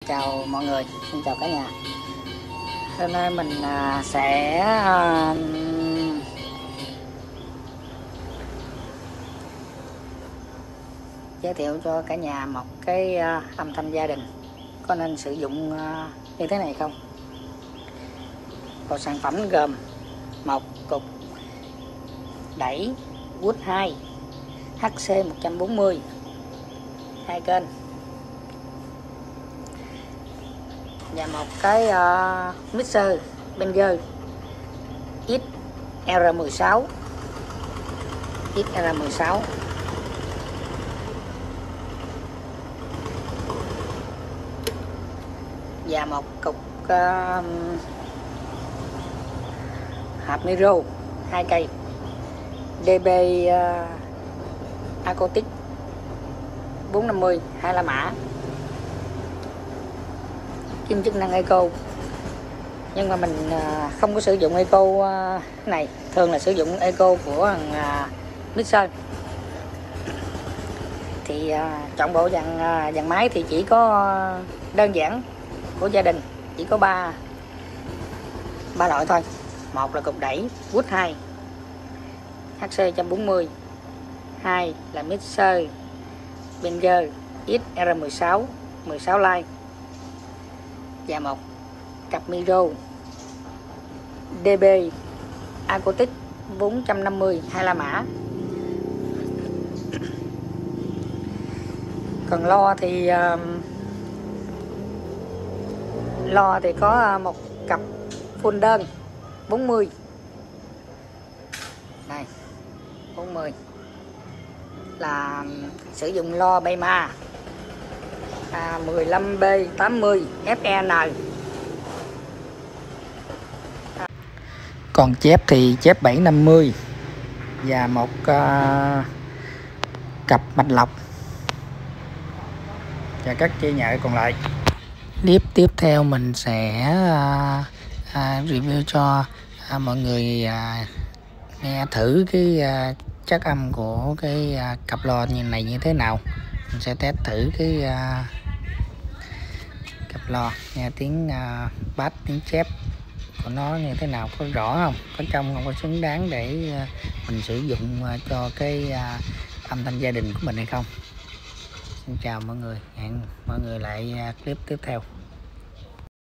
chào mọi người, xin chào cả nhà. Hôm nay mình sẽ giới thiệu cho cả nhà một cái âm thanh gia đình có nên sử dụng như thế này không. Bộ sản phẩm gồm một cục đẩy Wood 2 HC140, 2 kênh và một cái mixer Behringer XR16 và một cục hộp micro 2 cây DB Acoustic 450 2 mã, kim chức năng eco, nhưng mà mình không có sử dụng eco này, thường là sử dụng eco của mixer. Thì chọn bộ dàn máy thì chỉ có đơn giản của gia đình, chỉ có ba loại thôi. Một là cục đẩy Wood 2 HC140, 2 là mixer Behringer XR16 16 line và một cặp micro DB Acoustic 450 2 mã. Còn loa thì có một cặp full đơn 40 này, 40 là sử dụng loa Bayma 15B80 FEN. Còn chép thì chép 750 và một cặp mạch lọc và các dây nhợ còn lại. Clip tiếp theo mình sẽ review cho mọi người nghe thử cái chất âm của cái cặp loa này như thế nào. Mình sẽ test thử cái cặp loa, nghe tiếng bass, tiếng chép của nó như thế nào, có rõ không, có trông không, có xứng đáng để mình sử dụng cho cái âm thanh gia đình của mình hay không. Xin chào mọi người, hẹn mọi người lại clip tiếp theo.